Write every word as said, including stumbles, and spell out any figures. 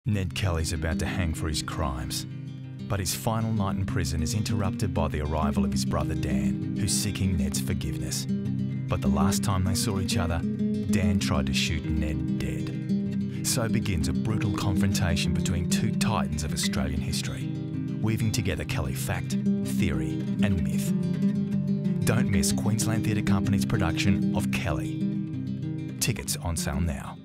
Ned Kelly's about to hang for his crimes, but his final night in prison is interrupted by the arrival of his brother Dan, who's seeking Ned's forgiveness. But the last time they saw each other, Dan tried to shoot Ned dead. So begins a brutal confrontation between two titans of Australian history, weaving together Kelly fact, theory and myth. Don't miss Queensland Theatre Company's production of Kelly. Tickets on sale now.